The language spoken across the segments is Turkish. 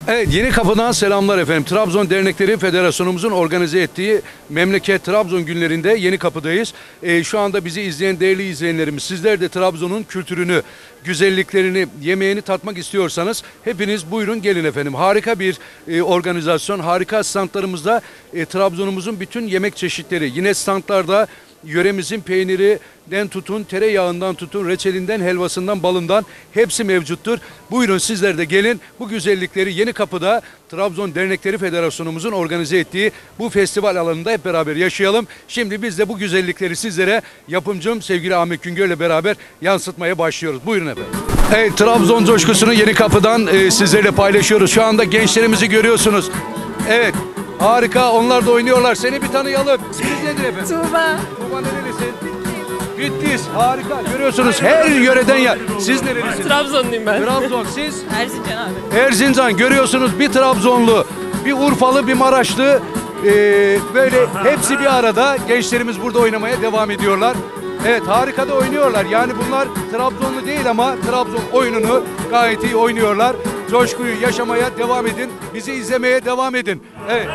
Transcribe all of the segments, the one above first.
Evet, Yeni Kapı'dan selamlar efendim. Trabzon Dernekleri Federasyonumuzun organize ettiği Memleket Trabzon günlerinde Yeni Kapı'dayız. Şu anda bizi izleyen değerli izleyenlerimiz, sizler de Trabzon'un kültürünü, güzelliklerini, yemeğini tatmak istiyorsanız hepiniz buyurun gelin efendim. Harika bir organizasyon, harika standlarımızda Trabzon'umuzun bütün yemek çeşitleri, yine standlarda yöremizin peynirinden tutun, tereyağından tutun, reçelinden, helvasından, balından hepsi mevcuttur. Buyurun sizler de gelin, bu güzellikleri Yeni Kapı'da Trabzon Dernekleri Federasyonumuzun organize ettiği bu festival alanında hep beraber yaşayalım. Şimdi biz de bu güzellikleri sizlere yapımcım sevgili Ahmet Güngör'le beraber yansıtmaya başlıyoruz. Buyurun efendim. Evet, Trabzon coşkusunu Yeni Kapı'dan sizlerle paylaşıyoruz. Şu anda gençlerimizi görüyorsunuz. Evet. Harika, onlar da oynuyorlar. Seni bir tanıyalım. İsminiz nedir efendim? Tuğba. Tuğba nerelisin? Bitlis. Harika. Görüyorsunuz her yöreden ya. Siz nerelisiniz? Trabzonluyum ben. Trabzon. Siz? Erzincan abi. Erzincan. Görüyorsunuz bir Trabzonlu, bir Urfalı, bir Maraşlı. Böyle hepsi bir arada. Gençlerimiz burada oynamaya devam ediyorlar. Evet, harika da oynuyorlar. Yani bunlar Trabzonlu değil ama Trabzon oyununu gayet iyi oynuyorlar. Coşkuyu yaşamaya devam edin. Bizi izlemeye devam edin. Evet.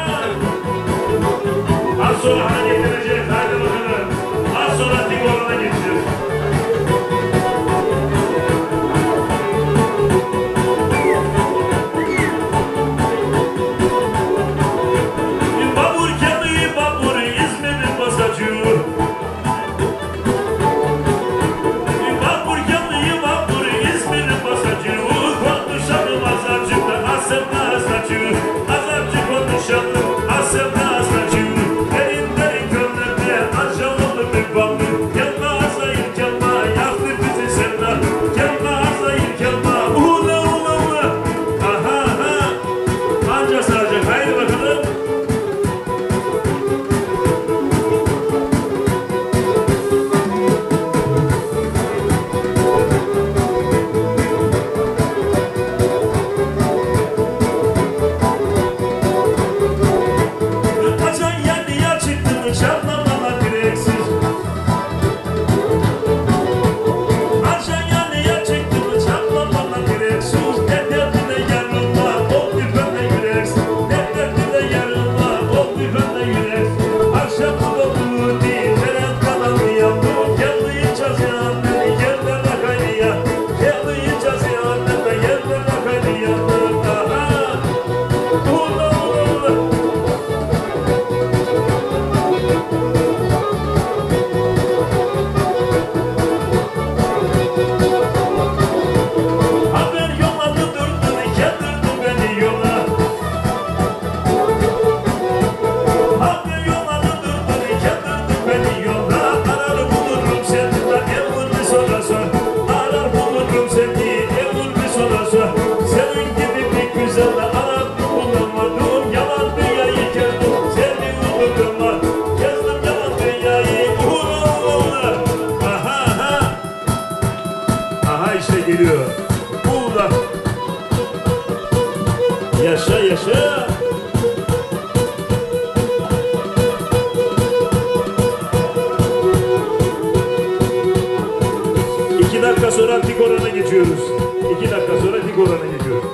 Az sonra hareketleneceğiz. Haydi bakalım. Az sonra Tigor'una geçeceğiz. Babur kendi babur İzmir'in basacı. Babur kendi babur İzmir'in basacı. Konuşalım azarcıkta asırda saçı. Azarcık konuşalım asırda saçı. Elinde gönlünde aşağılık bir bağlı. Gelme azayır gelme yaktı bizi sevda. Gelme azayır gelme ula ula ula. Aha aha. Anca saracak. Haydi bakalım. Kaçan yanıya çıktı mı çarpmamalar direksiz. Kaçan yanıya çıktı mı çarpmamalar direksiz. Ne derdine yarınla ol bir bende yüreksiz. Ne derdine yarınla ol bir bende yüreksiz. Akşamı dolduğu değil veren kalanı yaptım. Gelmeyeceğiz ya annemi yerlerine kaynaya. Gelmeyeceğiz ya annemi yerlerine kaynaya. Aha. Ula ula ula. Haber yolladı durdun, kendirdin beni yola. Haber yolladı durdun, kendirdin beni yola. Arar bulurum seni, evul bir sonra sor. Arar bulurum seni, evul bir sonra sor. Senin gibi bir güzel arar bulamadım. Yalan dünyayı gezdim, seni unutma. Gezdim yalan dünyayı, ula ula. Aha aha. Aha işte geliyor. Burada. Yaşa yaşa. İki dakika sonra Tigor'a geçiyoruz. 2 dakika sonra Tigor'a geçiyoruz.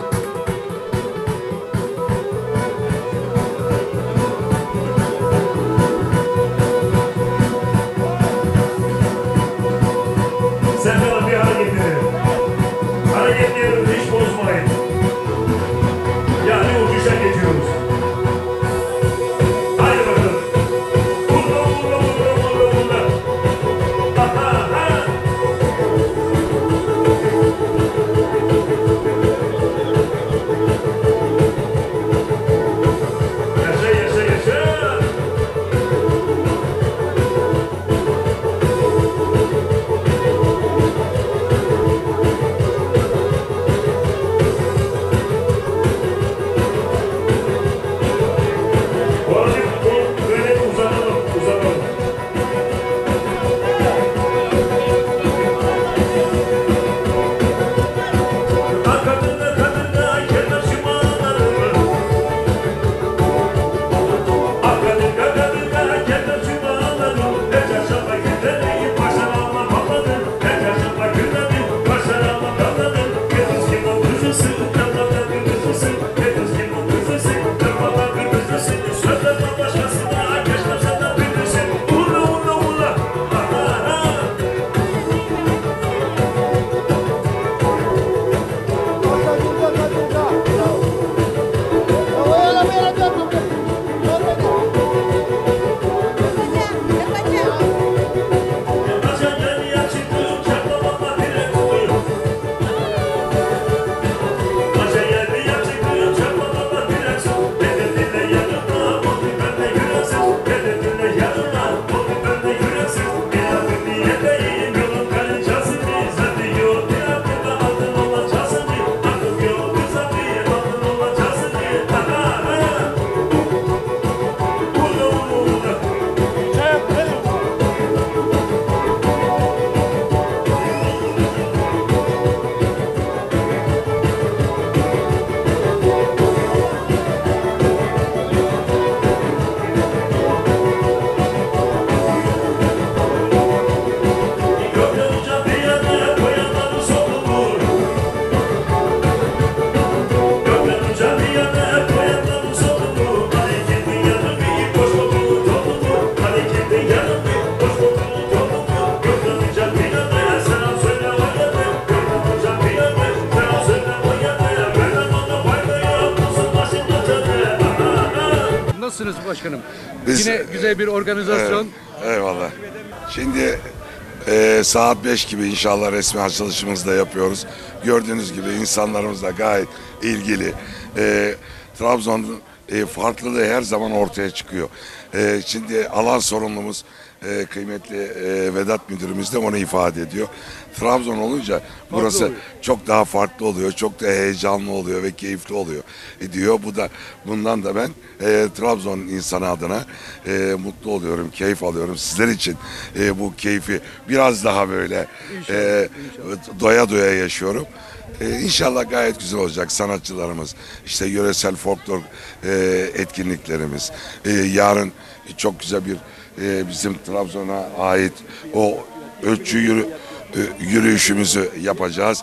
Sen de bir hareketleri. Hareketleri hiç bozmayın. Yani uçuşa geçiyoruz. Haydi bakalım. Vurla vurla vurla vurla vurla. Aha aha. Nasılsınız başkanım? Biz- Yine güzel bir organizasyon. Eyvallah. Şimdi saat 5 gibi inşallah resmi açılışımızı da yapıyoruz. Gördüğünüz gibi insanlarımız da gayet ilgili. Trabzon'un farklılığı her zaman ortaya çıkıyor. Şimdi alan sorumlumuz kıymetli Vedat müdürümüz de onu ifade ediyor. Trabzon olunca burası oluyor. çok daha farklı oluyor, çok da heyecanlı oluyor ve keyifli oluyor diyor. Bundan da ben Trabzon insanı adına mutlu oluyorum, keyif alıyorum. Sizler için bu keyfi biraz daha böyle doya doya yaşıyorum. İnşallah gayet güzel olacak sanatçılarımız, işte yöresel folklor etkinliklerimiz. Yarın çok güzel bir bizim Trabzon'a ait o ölçü yürüyüşümüzü yapacağız.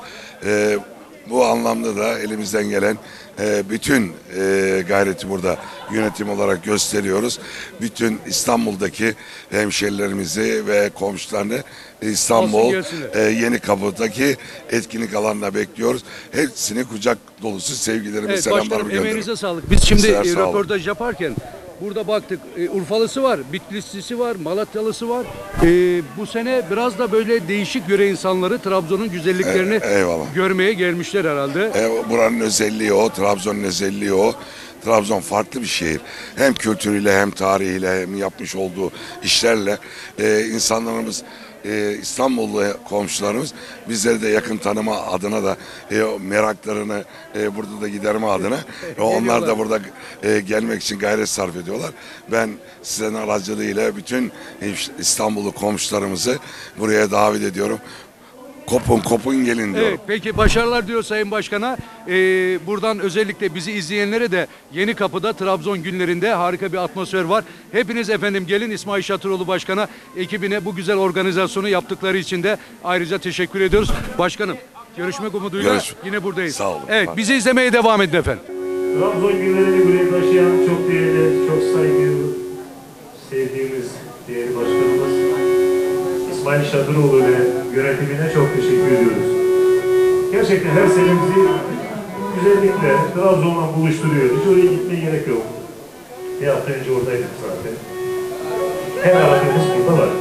Bu anlamda da elimizden gelen bütün gayreti burada yönetim olarak gösteriyoruz. Bütün İstanbul'daki hemşerilerimizi ve komşularını İstanbul Yenikapı'daki etkinlik alanına bekliyoruz. Hepsini kucak dolusu sevgilerimi, Evet selamlarımı başkanım, gönderiyorum. emeğinize sağlık. Biz şimdi Sizler sağ olun. röportaj yaparken burada baktık, Urfalısı var, Bitlislisi var, Malatyalısı var. Bu sene biraz da böyle değişik yöre insanları Trabzon'un güzelliklerini Eyvallah. görmeye gelmişler herhalde. Buranın özelliği o, Trabzon'un özelliği o. Trabzon farklı bir şehir. Hem kültürüyle hem tarihiyle hem yapmış olduğu işlerle insanlarımız İstanbullu komşularımız bizleri de yakın tanıma adına da meraklarını burada da giderme adına onlar da burada gelmek için gayret sarf ediyorlar. Ben sizin aracılığıyla bütün İstanbullu komşularımızı buraya davet ediyorum. Kopun gelin diyorum. Evet, peki başarılar diyor Sayın Başkan'a. Buradan özellikle bizi izleyenlere de Yenikapı'da Trabzon günlerinde harika bir atmosfer var. Hepiniz efendim gelin, İsmail Şatıroğlu Başkan'a, ekibine bu güzel organizasyonu yaptıkları için de ayrıca teşekkür ediyoruz. Başkanım, görüşmek umuduyla yine buradayız. Sağ olun. Evet, bizi izlemeye devam edin efendim. Trabzon günlerini buraya taşıyan çok değerli, çok saygılı, sevdiğimiz değerli başkanımız İsmail Şadıroğlu ve yönetimine çok teşekkür ediyoruz. Gerçekten her sene bizi güzellikle Trabzon'la buluşturuyor. Hiç oraya gitmeye gerek yok. Bir hafta önce oradaydık zaten. Her arkadaşımız burada var.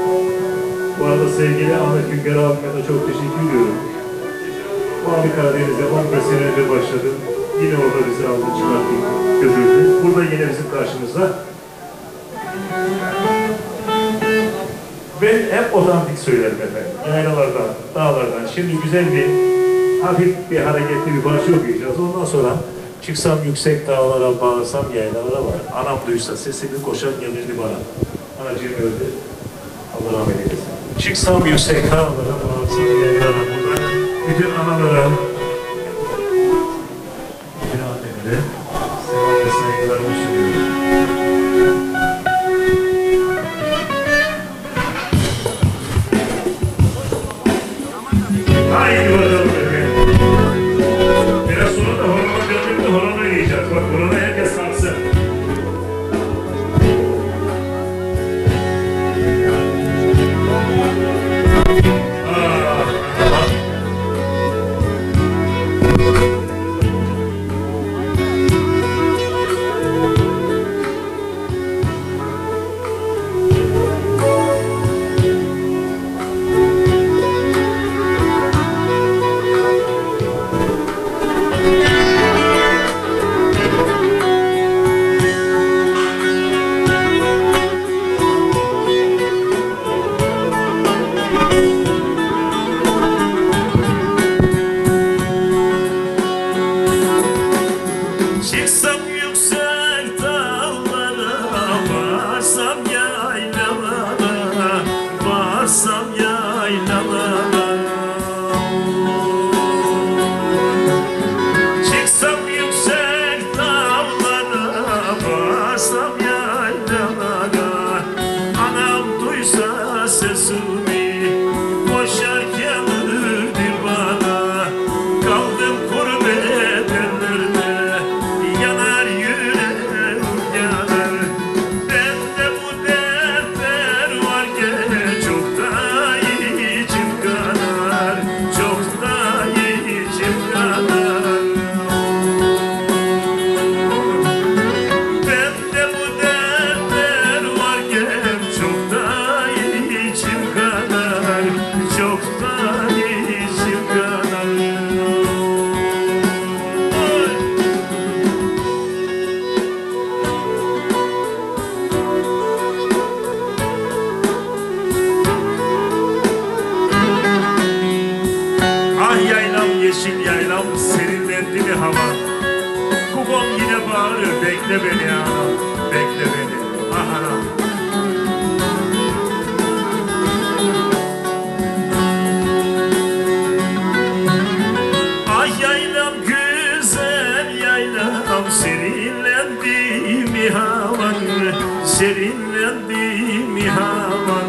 Bu arada sevgili Ahmet Günger abime de çok teşekkür ediyorum. Bu abi Karadeniz'de 15 sene önce başladı. Yine orada bizi aldı, çıkarttı, götürdü. Burada yine bizim karşımızda. Ben hep otantik söylerim efendim. Yaylalardan, dağlardan. Şimdi güzel bir, hafif bir hareketli bir parça okuyacağız. Ondan sonra çıksam yüksek dağlara, bağırsam yaylalara var. Anam duysa sesimi koşar gelirdi bana. Anacığım öldü. Allah rahmet eylesin. Çıksam yüksek dağlara, bağırsam yaylalara. Burada bütün analara, bütün annemlere selam ve saygılarımı sunuyorum. Haydi bakalım efendim. Biraz sonra da horona döndük de horona yiyeceğiz. Bak horona herkes kalksın. Çıksam yüksek dağlara, varsam yaylalara, varsam yaylalara. Çıksam yüksek dağlara, varsam yaylalara. Anam duysa sesimi, koşar gelirdi bana. Kaldım gurbet ellerde, yanar bağırıyor. Bekle beni anam, bekle beni. Ah anam. Ah yaylam güzel yaylam, serinlendi mi havan, serinlendi mi havan.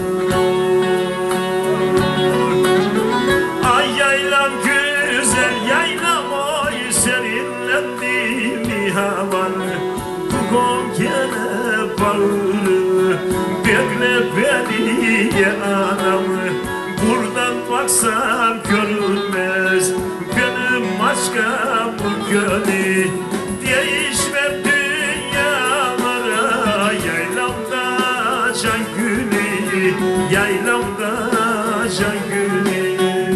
Ay yaylam güzel yaylam, oy serinlendi mi havan. Bu gölgene bağırır, bekle beni ya anam. Buradan baksam görünmez benim aşkımın gölü. Değişmem dünyalara, yaylamda can gülü, yaylamda can gülü.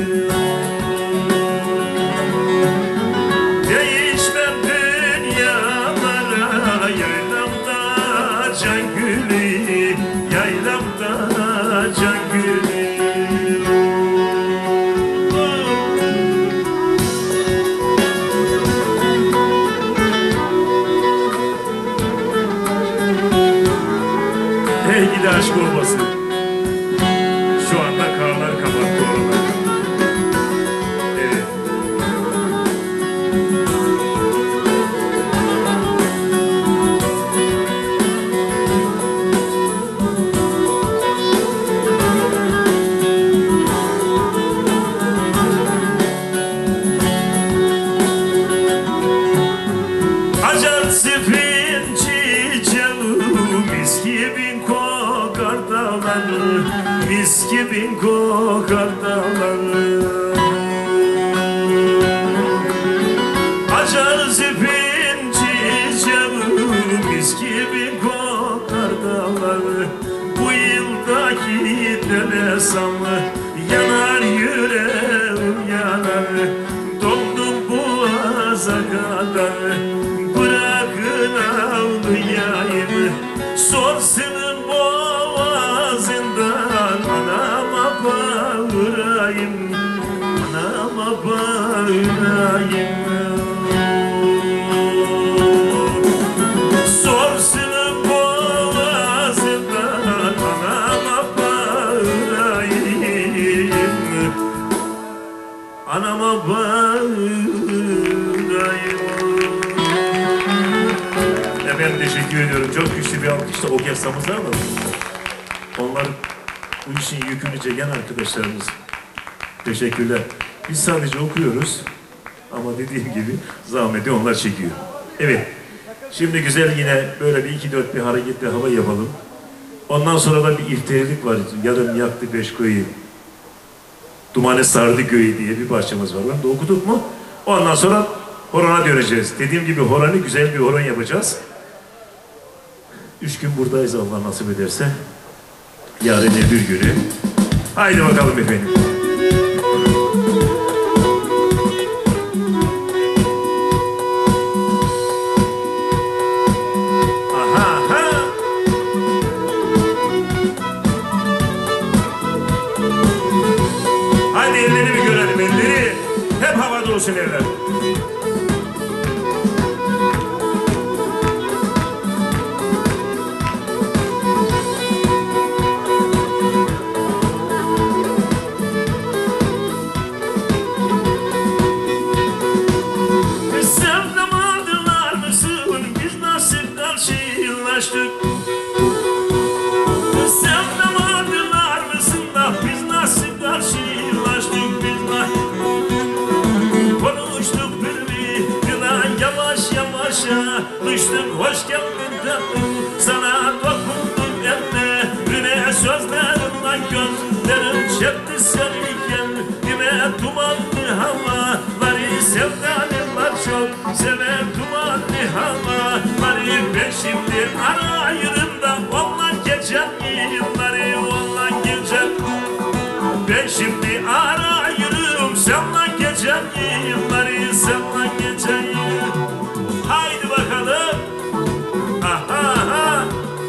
Değişmem dünyalara, yaylamda can gülü, yaylamda can gülü. Hey gidi aşk olmasın. Şu anda karlar kapattı oraları. Evet. Acar sevinci canım, mis gibi kokar dağları, mis gibi kokar dağları. Acar sevinci canım, mis gibi kokar dağları. Bu yıldaki demesem yanar yüreğim yanar. Doldum boğaza kadar, bırakın ağlayayım. Sorsunun boğazından, anama bağırayım, anama bağırayım. Sorsunun boğazından, anama bağırayım, anama bağırayım. Ben teşekkür ediyorum. Çok güçlü bir alkışla orkestramız var mı? Onlar bu işin yükünü çeken arkadaşlarımız. Teşekkürler. Biz sadece okuyoruz. Ama dediğim gibi zahmeti onlar çekiyor. Evet. Şimdi güzel yine böyle bir 2-4 bir hareketli hava yapalım. Ondan sonra da bir iftiharlık var. Yarın yaktı beş köyü, dumanı sardı köyü diye bir parçamız var. Onu da okuduk mu? Ondan sonra horona döneceğiz. Dediğim gibi horanı güzel bir horon yapacağız. 3 gün buradayız Allah nasip ederse. Yarın öbür günü. Haydi bakalım efendim. Aha, aha. Haydi elleri bir görelim, elleri. Hep havada olsun eller. Düştüm hoş geldin tatlım, sana dokundum ellerine, sözlerimle gözlerim çekti seni kendime. Dumanlı havaları sevdalim var çok, sever dumanlı havaları. Ben şimdi arayırım da ondan geçen yılları, ondan geçen. Ben şimdi arayırım senden geçen yılları, senden geçen yılları. Haydi bakalım. Aha aha.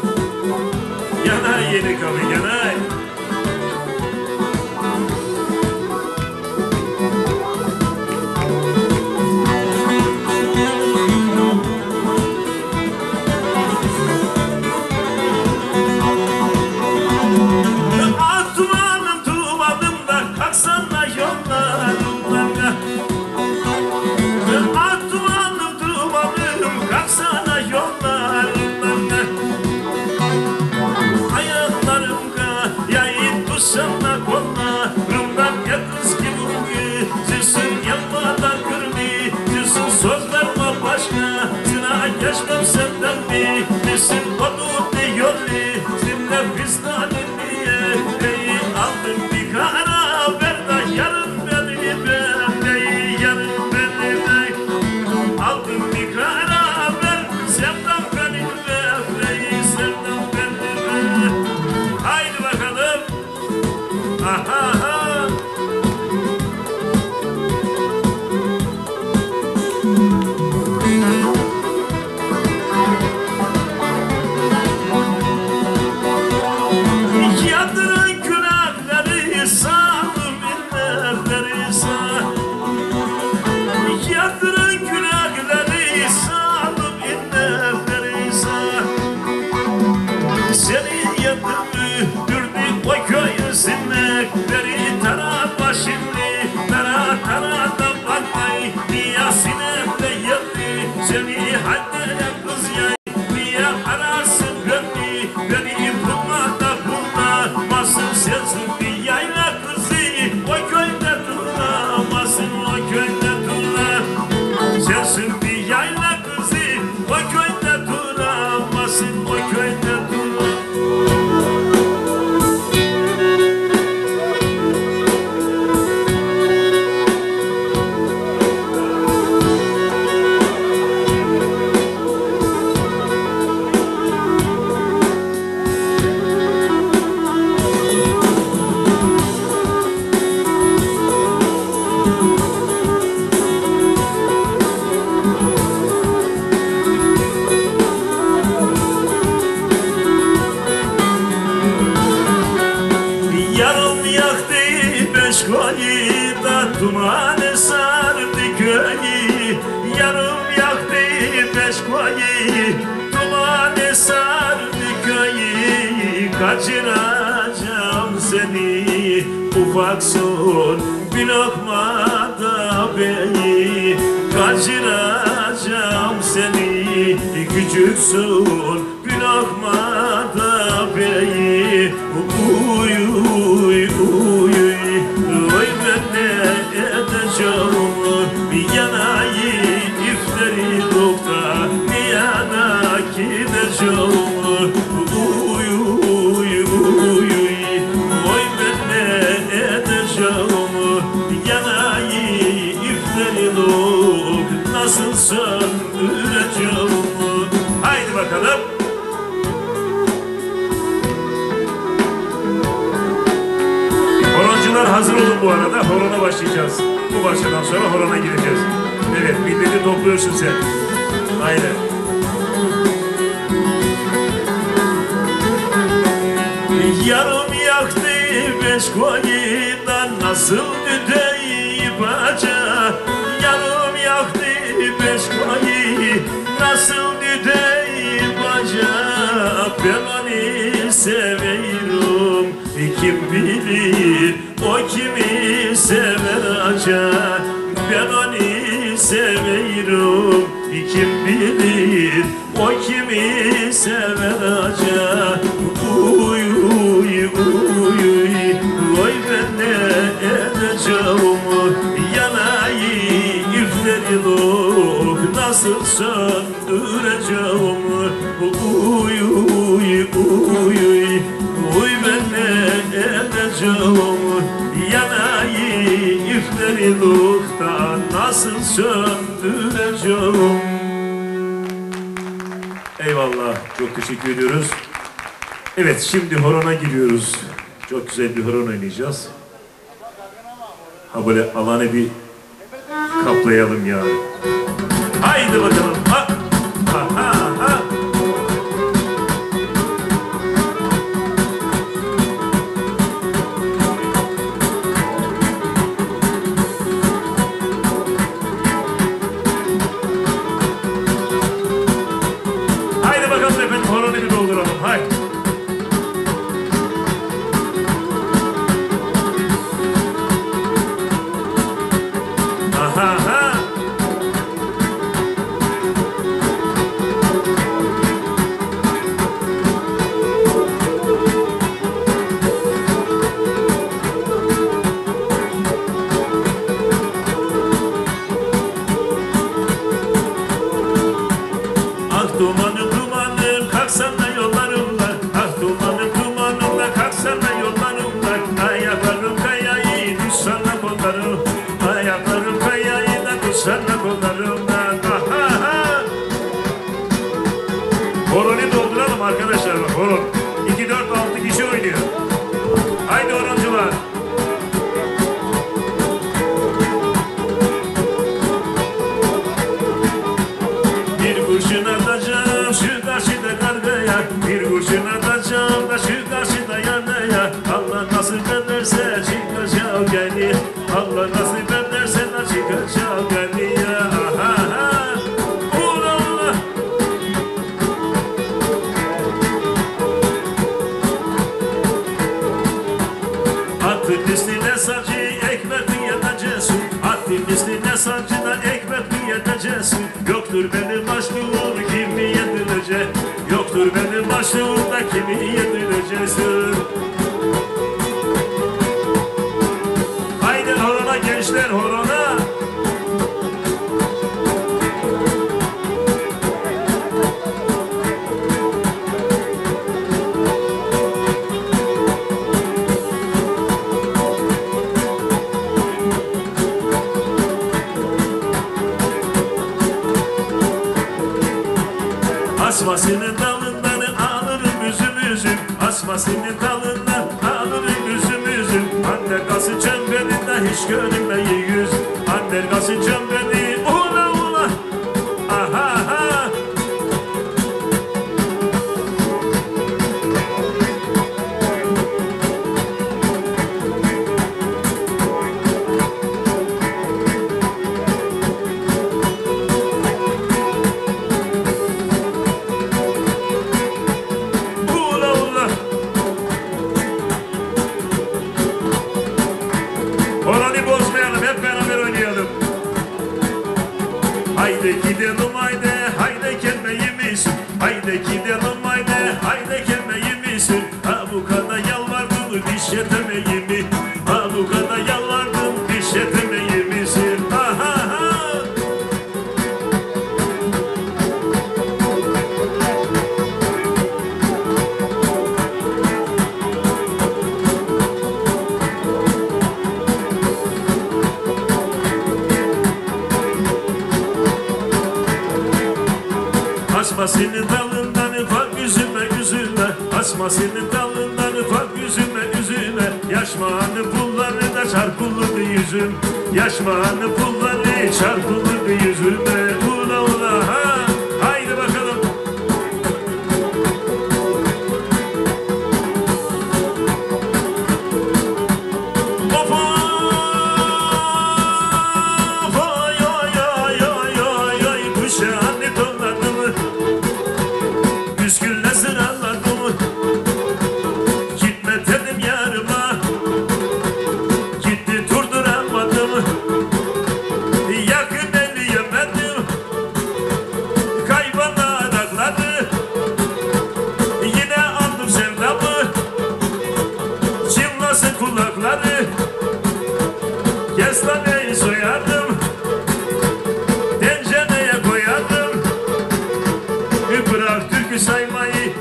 Yanay yeni kapı yanay. aşkım senden mi? Misin onu diyor mi? Seninle vicdanın niye? Ey aldım bir karar ver de yarın beni bekle, yarın beni bekle. Aldım bir karar ver, sevdam beni bekle, sevdam beni bekle. Haydi bakalım. Aha, aha. Yadırın günahları sağdım inlerleri sağ. Yadırın günahları sağdım inlerleri sağ. Seni yadırı dürdük o köyü sinekleri tarama şimdi. Tara da bakmayı niyasine de yedi. Seni haddeye kız yay niye ararsın beni? Beni bulma da bulmasın sensin bir yayla kızı. O köyde duramazsın, o köyde duramazsın. Sensin bir yayla kızı. O köyde duramazsın, o köyde duramazsın. Yarım yaktı beş koyu da dumanı sardı köyü. Yarım yaktı beş koyu dumanı sardı köyü. Kaçıracağım seni ufaksun bir lokmada beni. Kaçıracağım seni küçüksün bir lokmada beni. Uy uy uy uy ben ne edeceğim? Bir yanayı ifteri nokta bir yana gideceğim. Uy uy uy uy ben ne edeceğim? Bir yanayı ifteri nokta nasıl söndüreceğim? Haydi bakalım. Horoncular hazır olun bu arada. Horona başlayacağız. Bu başladan sonra horona gireceğiz. Evet, milleti topluyorsun sen. Aynen. Yarım yaktı beş koyundan nasıl müdeyip baca. Yarım yaktı beş koyun nasıl müdeyip baca. Ben onu seviyorum. Kim bilir o kimi sever acaba. Ben onu seviyorum. Kim bilir o kimi sever acaba. Uy uy uy uy ben ne edeceğim? Yanayı üfleri lok nasıl söndüreceğim? Uy uy uy uy ben ne edeceğim? Yanayı üfleri lokta nasıl söndüreceğim? Eyvallah, çok teşekkür ediyoruz. Evet, şimdi horona giriyoruz. Çok güzel bir horon oynayacağız. Ha böyle alanı bir kaplayalım ya. Haydi bakalım. Ha. Ha ha ha. Haydi bakalım efendim, horonu bir dolduralım. Haydi. Ah dumanım dumanım kalksana yollarımda. Ah dumanım dumanımda kalksana yollarımda. Ayaklarım kayayı düşsana kollarım. Ayaklarım kayayı da düşsana kollarımdan. Horonu dolduralım arkadaşlar bak horon. 2, 4, 6 kişi oynuyor. Haydi horoncular. Bir kurşun atacağım şu karşıda kargaya. Bir kurşun atacağım da şu karşıda yanaya. Allah nasip ederse çıkacağım gani. Allah nasip ederse de çıkacağım gani ya. Ula ula. Atın üstüne sancı ekmek yeteceksin. Atın üstüne sancı da ekmek yeteceksin. Yoktur benim başlığım kimi yedirecek. Yoktur benim başlığım da kimi yedireceksin. Haydi horona gençler horona. Asmasının dalından alırım üzüm üzüm. Asmasının dalından alırım üzüm üzüm. Ander gazı çemberinde hiç görünmeyi yüz. Ander gazı çemberi ula ula. Aha aha. Oranı bozmayalım, hep beraber oynayalım. Haydi gidelim haydi, haydi kelmeğimiz. Haydi gidelim haydi, haydi kelmeğimiz. Ha bu kadar yalvardım, diş yetemeyi mi? Ha bu kadar yalvardım, diş yetemeyi misin? Ha ha ha. Asmasının dalından ufak üzülme üzülme. Asmasının dalından ufak üzülme üzülme. Yaşmanın pulları da çarpılırdı yüzüm. Yaşmanın pulları çarpılırdı yüzüme. Ula ula ha. Haydi bakalım. Kulakları kestaneyi soyardım, tencereye koyardım. Bırak türkü saymayı,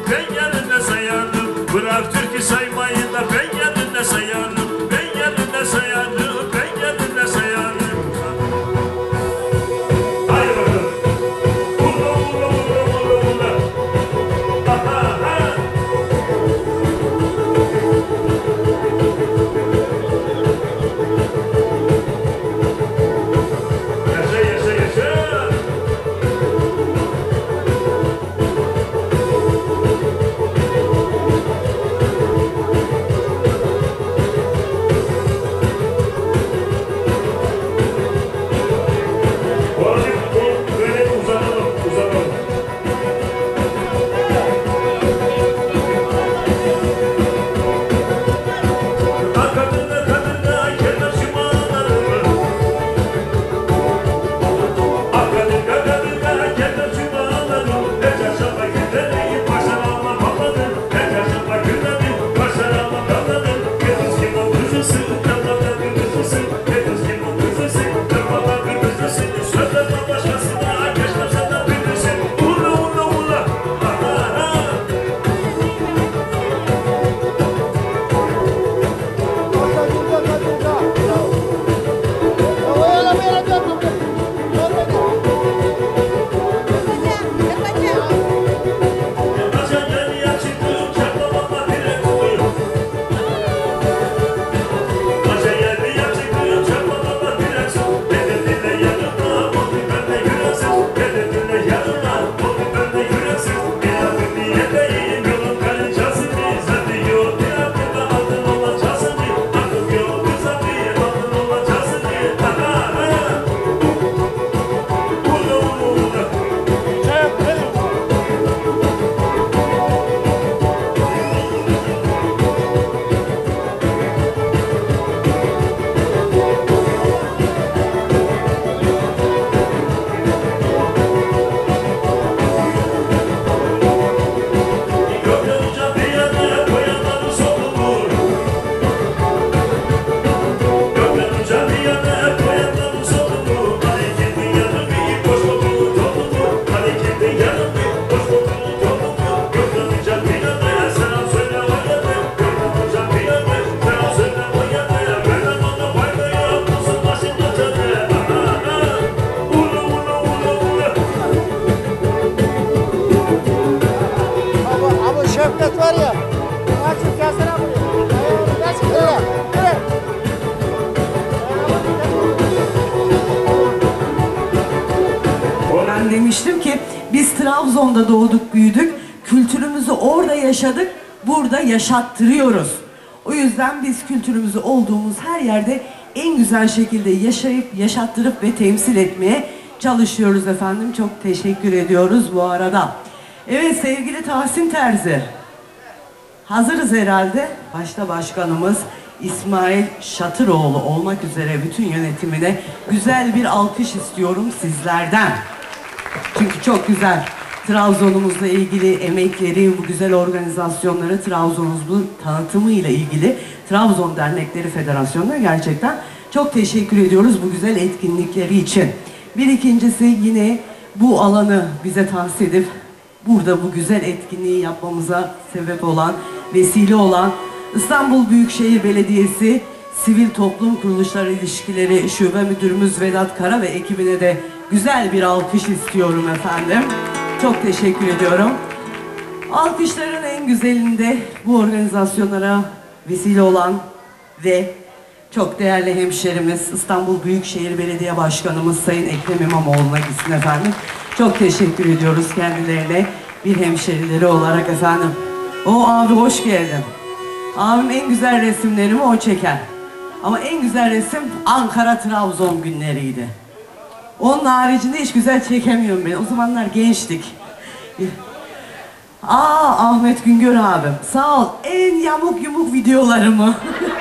muhabbet var ya. Açık gelsene buraya. Nasıl böyle? Evet. Ben demiştim ki biz Trabzon'da doğduk büyüdük. Kültürümüzü orada yaşadık. Burada yaşattırıyoruz. O yüzden biz kültürümüzü olduğumuz her yerde en güzel şekilde yaşayıp, yaşattırıp ve temsil etmeye çalışıyoruz efendim. Çok teşekkür ediyoruz bu arada. Evet sevgili Tahsin Terzi. Hazırız herhalde. Başta başkanımız İsmail Şatıroğlu olmak üzere bütün yönetimine güzel bir alkış istiyorum sizlerden. Çünkü çok güzel. Trabzon'umuzla ilgili emekleri, bu güzel organizasyonları, Trabzon'umuzun tanıtımıyla ilgili Trabzon Dernekleri Federasyonu'na gerçekten çok teşekkür ediyoruz bu güzel etkinlikleri için. Bir ikincisi yine bu alanı bize tahsis edip burada bu güzel etkinliği yapmamıza sebep olan, vesile olan İstanbul Büyükşehir Belediyesi Sivil Toplum Kuruluşları İlişkileri Şube Müdürümüz Vedat Kara ve ekibine de güzel bir alkış istiyorum efendim. Çok teşekkür ediyorum. Alkışların en güzelinde bu organizasyonlara vesile olan ve çok değerli hemşerimiz İstanbul Büyükşehir Belediye Başkanımız Sayın Ekrem İmamoğlu'na gitsin efendim. Çok teşekkür ediyoruz kendilerine bir hemşerileri olarak efendim. O abi hoş geldin. Abim en güzel resimlerimi o çeker. Ama en güzel resim Ankara-Trabzon günleriydi. Onun haricinde hiç güzel çekemiyorum ben. O zamanlar gençtik. Ahmet Güngör abim. Sağ ol. En yamuk yumuk videolarımı.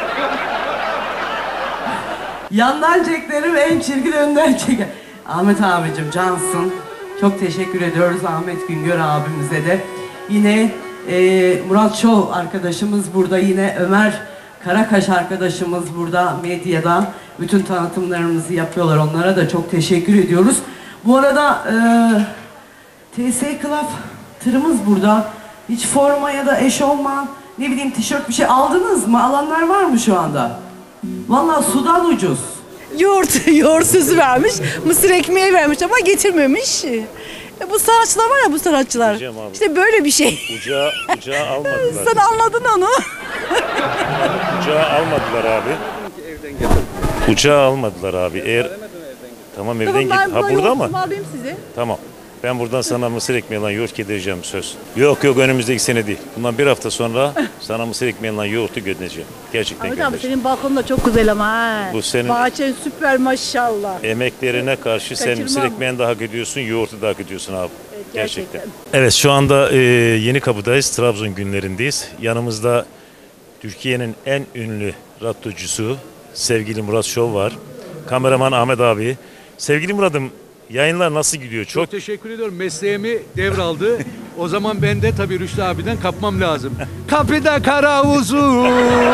Yandan çeklerim en çirkin önden çeker. Ahmet abicim cansın. Çok teşekkür ediyoruz Ahmet Güngör abimize de. Yine Murat Şov arkadaşımız burada. Yine Ömer Karakaş arkadaşımız burada medyada. Bütün tanıtımlarımızı yapıyorlar. Onlara da çok teşekkür ediyoruz. Bu arada TS Club tırımız burada. Hiç forma ya da eşofman, ne bileyim tişört bir şey aldınız mı? Alanlar var mı şu anda? Vallahi sudan ucuz. Yoğurt sözü vermiş, mısır ekmeği vermiş ama getirmemiş. Bu sanatçılar var ya bu sanatçılar. İşte böyle bir şey. Ucağı almadılar. Sen anladın onu. Ucağı almadılar abi. Ucağı almadılar abi. Eğer tamam evden git. Ha burada mı? Alayım size. Tamam. Ben buradan sana mısır ekmeğiyle yoğurt yedireceğim söz. Yok önümüzdeki sene değil. Bundan bir hafta sonra sana mısır ekmeğiyle yoğurtu göndereceğim. Gerçekten Ahmet abi göndereceğim. senin balkonun da çok güzel ama ha. Bu senin- Bahçen süper maşallah. Emeklerine karşı sen Kaçırmam. mısır ekmeğini daha hak ediyorsun, yoğurtu da hak ediyorsun abi. Evet, Gerçekten. gerçekten. Evet şu anda Yenikapı'dayız. Trabzon günlerindeyiz. Yanımızda Türkiye'nin en ünlü radyocusu sevgili Murat Şov var. Kameraman Ahmet abi. Sevgili Murat'ım yayınlar nasıl gidiyor? Çok teşekkür ediyorum. Mesleğimi devraldı. O zaman ben de tabii Rüştü abiden kapmam lazım. Kapıda kara uzun.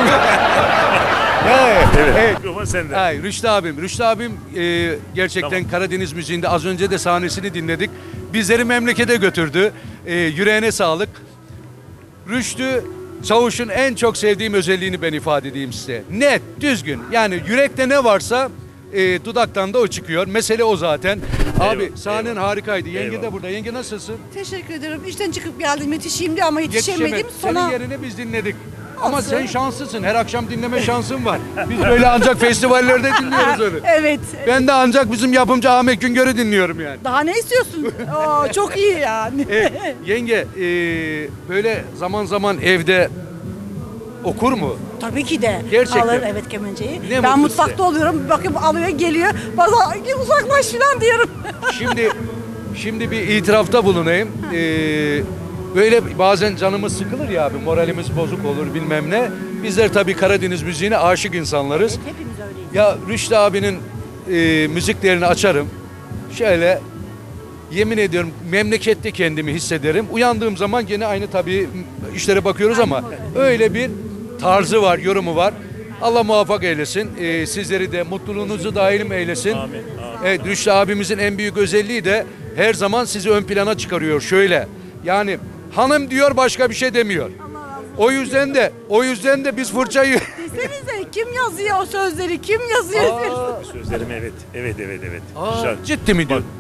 Evet. Mikrofon sende. Hayır, Rüştü abim gerçekten Tamam. Karadeniz müziğinde az önce de sahnesini dinledik. Bizleri memlekete götürdü. Yüreğine sağlık. Rüştü Çavuş'un en çok sevdiğim özelliğini ben ifade edeyim size. Net, düzgün. Yani yürekte ne varsa dudaktan da o çıkıyor. Mesele o zaten. Abi Eyvallah, sahnen eyvallah. harikaydı. Yenge de Eyvallah. burada. Yenge nasılsın? Teşekkür ederim. İşten çıkıp geldim yetişeyim de ama yetişemedim. Senin Sonra yerini biz dinledik. Ama Olsun. sen şanslısın. Her akşam dinleme şansın var. Biz böyle ancak festivallerde dinliyoruz onu. evet. Ben de ancak bizim yapımcı Ahmet Güngör'ü dinliyorum yani. Daha ne istiyorsun? Oo, çok iyi yani. Yenge böyle zaman zaman evde okur mu? Tabii ki de. Gerçekten. Alır evet kemençeyi. Ne Ben mutlu mutfakta size. oluyorum. Bakayım alıyor geliyor. Bazen uzaklaş falan diyorum. Şimdi bir itirafta bulunayım. Böyle bazen canımız sıkılır ya abi, moralimiz bozuk olur bilmem ne. Bizler tabii Karadeniz müziğine aşık insanlarız. Hepimiz öyleyiz. Ya Rüştü abinin müziklerini açarım. Şöyle yemin ediyorum memlekette kendimi hissederim. Uyandığım zaman gene aynı tabii işlere bakıyoruz ama öyle bir tarzı var, yorumu var. Allah muvaffak eylesin. Sizleri de mutluluğunuzu dailim eylesin. Amin. Evet, Rüştü abimizin en büyük özelliği de her zaman sizi ön plana çıkarıyor. Şöyle yani hanım diyor, başka bir şey demiyor. O yüzden de biz fırçayı Desenize kim yazıyor o sözleri? Kim yazıyor? Sözlerim evet. ciddi mi diyor?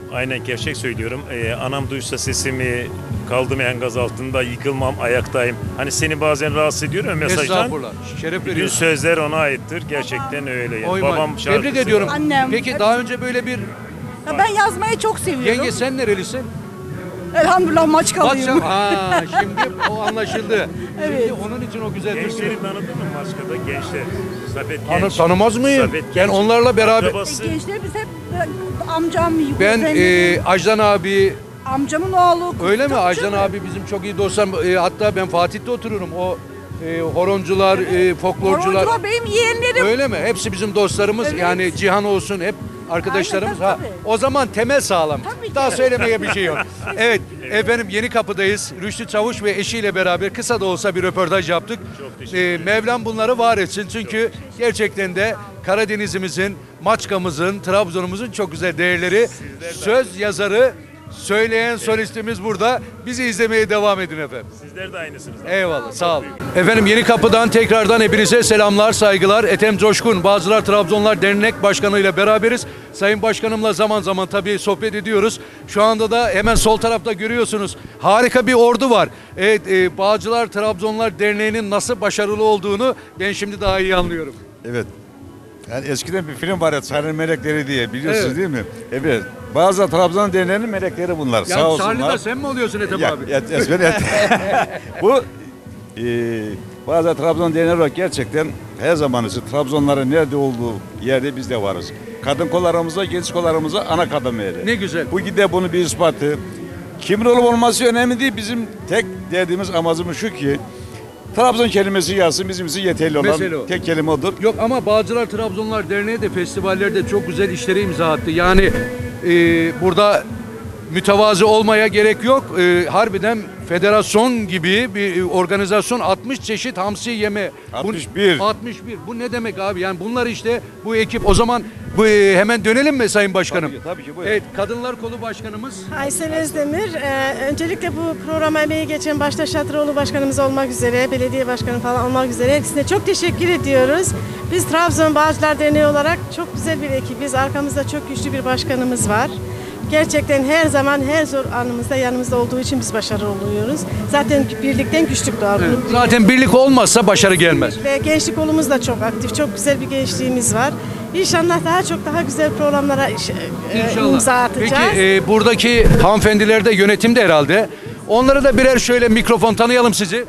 Aynen gerçek söylüyorum. Anam duysa sesimi, kaldım enkaz altında, yıkılmam, ayaktayım. Hani seni bazen rahatsız ediyorum ya mesajdan. Estağfurullah. Şeref Bütün veriyorsun. sözler ona aittir. Gerçekten öyle. Yani. Oy Babam vay. şarkısı. Tebrik ediyorum. Annem. Peki daha önce böyle bir Ya ben yazmayı çok seviyorum. yenge sen nerelisin? Elhamdülillah Maçkalıyım. Maçka. Ha, şimdi o anlaşıldı. Evet. Şimdi onun için o güzel Gençleri türkü. tanıdın mı Maçka'da? Gençler. Safet Genç. Tanımaz mıyım? Safet Ben Genç. onlarla beraber. Akrabası. Gençler biz hep amcam, Ben kuzenim, Ajdan abi amcamın oğlu. öyle mi? Tabii Ajdan canım. abi bizim çok iyi dostum. Hatta ben Fatih'te otururum. O horoncular, folklorcular. Horoncular benim yeğenlerim. Öyle mi? Hepsi bizim dostlarımız. Evet. Yani Cihan olsun hep arkadaşlarımız. Aynen, Ha, tabii. o zaman temel sağlam. Tabii ki. Daha söylemeye bir şey yok. Evet efendim Yenikapı'dayız. Rüştü Çavuş ve eşiyle beraber kısa da olsa bir röportaj yaptık. Mevlam bunları var etsin. Çünkü gerçekten de Karadeniz'imizin, Maçka'mızın, Trabzon'umuzun çok güzel değerleri. Söz yazarı, söyleyen solistimiz burada. Bizi izlemeye devam edin efendim. Sizler de aynısınız. Eyvallah sağ olun. Efendim Yenikapı'dan tekrardan hepinize selamlar, saygılar. Ethem Coşkun, Bağcılar Trabzonlar Dernek Başkanı ile beraberiz. Sayın Başkanımla zaman zaman tabii sohbet ediyoruz. Şu anda da hemen sol tarafta görüyorsunuz. Harika bir ordu var. Evet, Bağcılar Trabzonlar Derneği'nin nasıl başarılı olduğunu ben şimdi daha iyi anlıyorum. Evet. Yani eskiden bir film var ya Sarı Melekleri diye biliyorsunuz Evet. değil mi? Evet. Bazı Trabzon Derneği'nin melekleri bunlar. Sağ Yani olsunlar. sahnede sen mi oluyorsun Ethem abi? Bu bazı Trabzon Derneği olarak gerçekten her zaman için Trabzonların nerede olduğu yerde biz de varız. Kadın kollarımıza, genç kollarımıza ana kadın yeri. Ne güzel. Bu gide bunu bir ispatı. Kimin olup olması önemli değil. Bizim tek derdimiz amacımız şu ki Trabzon kelimesi yazsın bizim için yeterli olan Mesele o. tek kelime odur. Yok ama Bağcılar Trabzonlar Derneği de festivallerde çok güzel işlere imza attı. Yani burada mütevazı olmaya gerek yok. Harbiden federasyon gibi bir organizasyon 60 çeşit hamsi yeme. 61. 61. Bu ne demek abi? Yani bunlar işte bu ekip. O zaman bu hemen dönelim mi Sayın Başkanım? Tabii ki, buyurun. Evet, Kadınlar Kolu Başkanımız. Aysel Özdemir, öncelikle bu programa emeği geçen başta Şatıroğlu Başkanımız olmak üzere, belediye başkanı falan olmak üzere hepsine çok teşekkür ediyoruz. Biz Trabzon Bağcılar Derneği olarak çok güzel bir ekibiz. Arkamızda çok güçlü bir başkanımız var. Gerçekten her zaman her zor anımızda yanımızda olduğu için biz başarılı oluyoruz. Zaten birlikten güçlük doğar. Zaten birlik olmazsa başarı gelmez. Ve gençlik kolumuz da çok aktif. Çok güzel bir gençliğimiz var. İnşallah daha güzel programlara imza atacağız. Peki buradaki hanımefendiler de yönetimde herhalde. Onlara da birer şöyle mikrofon tanıyalım sizi.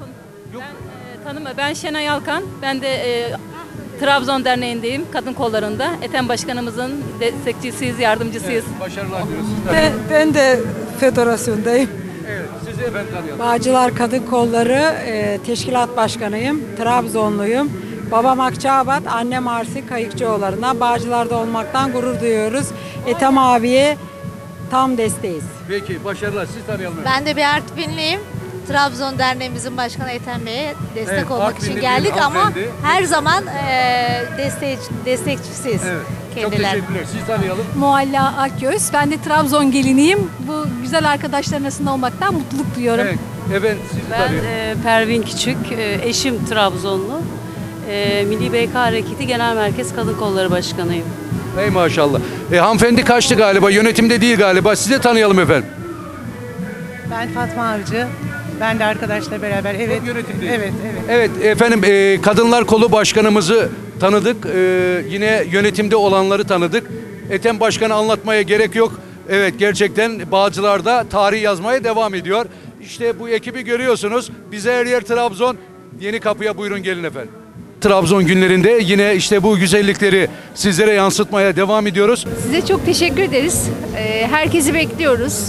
Ben Şenay Alkan. Ben de Trabzon Derneği'ndeyim. Kadın kollarında. Ethem Başkanımızın destekçisiyiz, yardımcısıyız. Başarılar diliyoruz. Ben de federasyondayım. Evet, sizi efendim tanıyalım. Bağcılar Kadın Kolları Teşkilat Başkanıyım. Trabzonluyum. Babam Akçaabat, annem Arsi Kayıkçıoğulları'na Bağcılar'da olmaktan gurur duyuyoruz. Ethem abiye tam desteğiz. Peki başarılar. Siz tanıyalım. Ben de bir Artvinliyim. Trabzon Derneğimizin başkanı Ethem Bey'e destek Evet, olmak Artvinli için bir geldik ama hanımefendi. her zaman destekçisiyiz Evet. Çok kendilerine. teşekkürler. Siz tanıyalım. Mualla Akgöz. Ben de Trabzon geliniyim. Bu güzel arkadaşların arasında olmaktan mutluluk duyuyorum. Evet. Efendim sizi tanıyalım. Pervin Küçük, eşim Trabzonlu. Milli BK Hareketi Genel Merkez Kadın Kolları Başkanıyım. Ey maşallah. Hanımefendi kaçtı galiba. Yönetimde değil galiba. Sizi tanıyalım efendim. Ben Fatma Avcı. Ben de arkadaşla beraber. Evet. Yönetimdeyiz. Evet, evet. Evet efendim Kadınlar Kolu Başkanımızı tanıdık. Yine yönetimde olanları tanıdık. Ethem Başkan'ı anlatmaya gerek yok. Evet gerçekten Bağcılar'da tarih yazmaya devam ediyor. İşte bu ekibi görüyorsunuz. Bize her yer Trabzon. Yenikapı'ya buyurun gelin efendim. Trabzon günlerinde yine işte bu güzellikleri sizlere yansıtmaya devam ediyoruz. Size çok teşekkür ederiz. Herkesi bekliyoruz.